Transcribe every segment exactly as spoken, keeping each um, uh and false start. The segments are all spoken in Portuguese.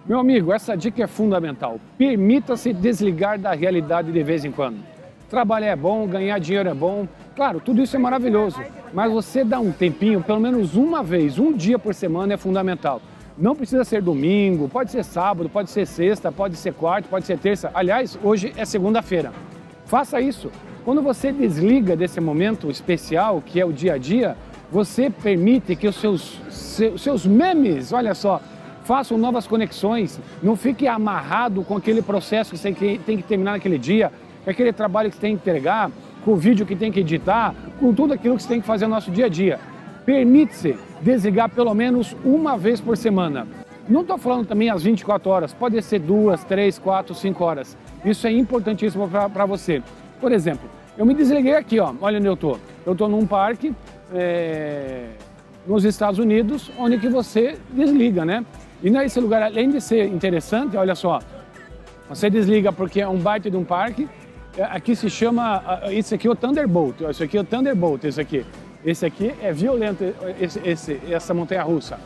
Meu amigo, essa dica é fundamental. Permita-se desligar da realidade de vez em quando. Trabalhar é bom, ganhar dinheiro é bom. Claro, tudo isso é maravilhoso. Mas você dá um tempinho, pelo menos uma vez, um dia por semana é fundamental. Não precisa ser domingo, pode ser sábado, pode ser sexta, pode ser quarta, pode ser terça. Aliás, hoje é segunda-feira. Faça isso. Quando você desliga desse momento especial, que é o dia a dia, você permite que os seus, seus, seus memes, olha só, façam novas conexões. Não fique amarrado com aquele processo que você tem que terminar naquele dia, com aquele trabalho que você tem que entregar, com o vídeo que tem que editar, com tudo aquilo que você tem que fazer no nosso dia a dia. Permite-se desligar pelo menos uma vez por semana. Não estou falando também às vinte e quatro horas, pode ser duas, três, quatro, cinco horas. Isso é importantíssimo para você. Por exemplo, eu me desliguei aqui, ó, olha onde eu estou. Eu estou num parque é, nos Estados Unidos, onde que você desliga, né? E nesse lugar, além de ser interessante, olha só, você desliga porque é um baita de um parque. Aqui se chama, isso aqui é o Thunderbolt, isso aqui é o Thunderbolt, esse aqui. Esse aqui é violento, esse, esse, essa montanha-russa.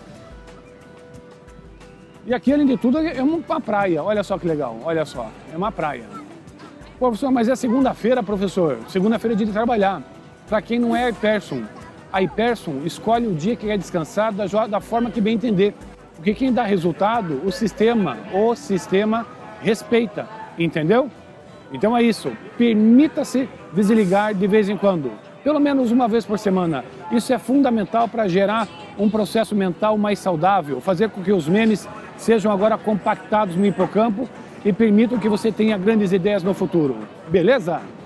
E aqui, além de tudo, é uma praia, olha só que legal, olha só, é uma praia. Pô, professor, mas é segunda-feira, professor, segunda-feira é dia de trabalhar. Para quem não é iPerson, a iPerson escolhe o dia que quer descansar da, da forma que bem entender. Porque quem dá resultado, o sistema, o sistema respeita, entendeu? Então é isso, permita-se desligar de vez em quando, pelo menos uma vez por semana. Isso é fundamental para gerar um processo mental mais saudável, fazer com que os memes sejam agora compactados no hipocampo e permitam que você tenha grandes ideias no futuro. Beleza?